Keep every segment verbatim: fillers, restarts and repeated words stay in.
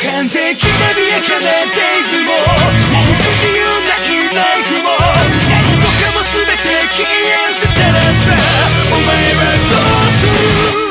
完全きらびやかなデイズも何不自由ないライフも何もかも全て消え捨てたらさ、お前はどうする？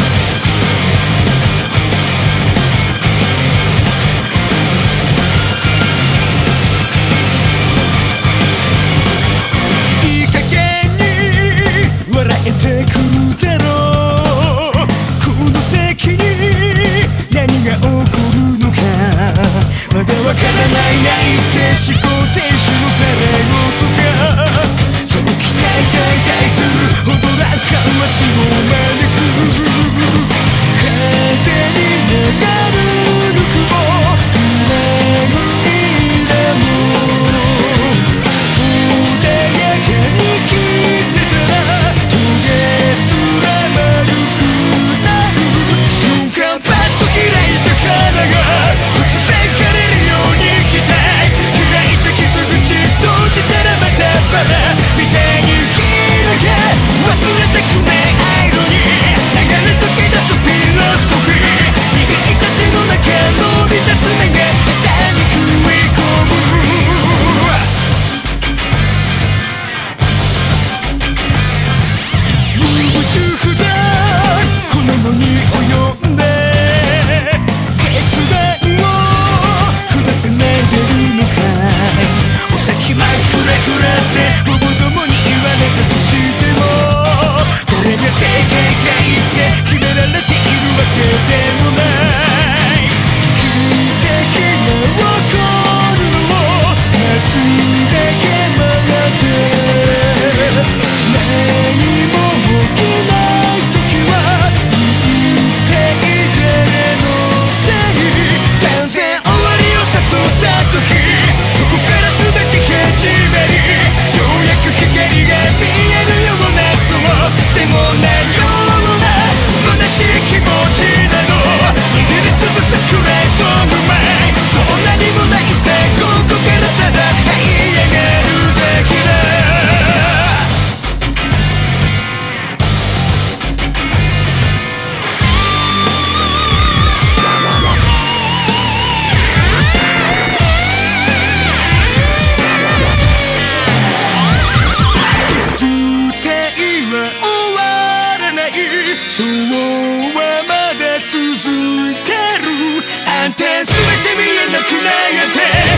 いい加減に笑えてくるだろう。この先に何が起こるのかまだわからないないって思考停止のざれ言がそう期待大大するほど楽観は死を招く。風に流るぬくも夢の色も穏やかに生きてたら棘すら丸くなる瞬間パッと開いた花が突然枯れるように期待開いた傷口閉じたらまたバラみたいに広げ忘れてくれ愛のに流れ溶け出すフィロソフィー握った手の中伸びた爪が下手に食い込む優柔不断この世に及んで決断を下せないでるのかい。お先真っ暗暗ってボボどもに言われたとしてもどれが正解か言って決められているわけでもない奇跡が起こるのを待つだけ待って何も起きない時は一体誰のせい断然終わりを悟った時そこから全て始まりようやく光が見えるようなそうでもないような虚しい気持ちなの握りつぶすくらいそううまいそう何もないさここからただ這い上がるだけだそうはまだ続いてるあんた全て見えなくなって